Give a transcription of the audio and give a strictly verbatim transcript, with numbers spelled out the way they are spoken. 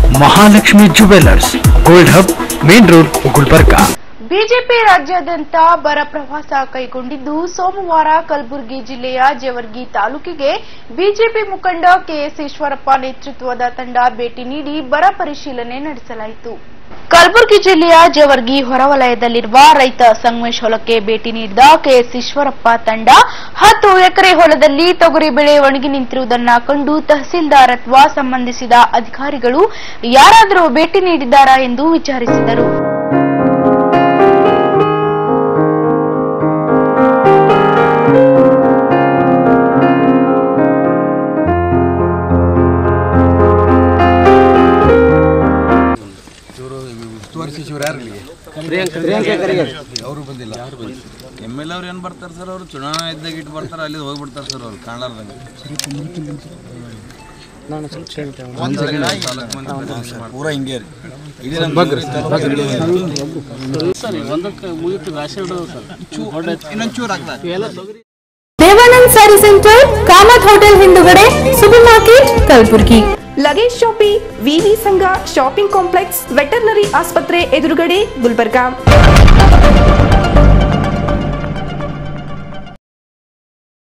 Mahalakshmi jewellers, gold hub, main road, Gulbarga. BJP ರಾಜ್ಯಾದ್ಯಂತ ಬರ ಪ್ರವಾಸ ಕೈಗೊಂಡಿದ್ದು, ಸೋಮವಾರ ಕಲಬುರಗಿ ಜಿಲ್ಲೆಯ ಜೇವರ್ಗಿ ತಾಲೂಕಿಗೆ ಬಿಜೆಪಿ ಮುಖಂಡ ಕೆಎಸ್ ಈಶ್ವರಪ್ಪ ನೇತೃತ್ವದ ತಂಡ ಭೇಟಿ ನೀಡಿ ಬರ ಪರಿಶೀಲನೆ ನಡೆಸಲಾಯಿತು. ಕಲಬುರಗಿ ಜಿಲ್ಲೆಯ ಜೇವರ್ಗಿ ಹೊರವಲಯದಲ್ಲಿರುವ ರೈತ ಸಂಗಮೇಶ್ ಹೊಲಕ್ಕೆ ಭೇಟಿ ನೀಡಿದ ಕೆಎಸ್ ಈಶ್ವರಪ್ಪ ತಂಡ ಹತ್ತು ಎಕರೆ ಹೊಲದಲ್ಲಿ ತೊಗರಿ ಬೆಳೆ ಒಣಗಿ ನಿಂತಿರುವುದನ್ನು ಕಂಡು ತಹಸೀಲ್ದಾರ್ ಅಥವಾ ಸಂಬಂಧಿಸಿದ ಅಧಿಕಾರಿಗಳು ಯಾರಾದರೂ ಭೇಟಿ ನೀಡಿದ್ದಾರಾ ಎಂದು ವಿಚಾರಿಸಿದರು. ಅವರು ಬಂದಿಲ್ಲ. ಎಮ್ ಎಲ್ ಅವ್ರು ಏನು ಬರ್ತಾರೆ ಸರ್, ಅವರು ಚುನಾವಣಾ ಇದ್ದಾಗ ಇಟ್ಟು ಬರ್ತಾರೆ, ಅಲ್ಲಿ ಹೋಗ್ಬಿಡ್ತಾರೆ ಸರ್ ಅವ್ರು ಕಾಣಲಾರ್ದಂಗೆ. ಪೂರ ಹಿಂಗೆ Devanand saree centre, Kamath hotel ಹಿಂದುಗಡೆ, super market, Kalaburagi. Luggage shoppe, ವಿವಿ ಸಂಘ ಶಾಪಿಂಗ್ ಕಾಂಪ್ಲೆಕ್ಸ್, ವೆಟರ್ನರಿ ಆಸ್ಪತ್ರೆ ಎದುರುಗಡೆ, ಗುಲ್ಬರ್ಗಾ.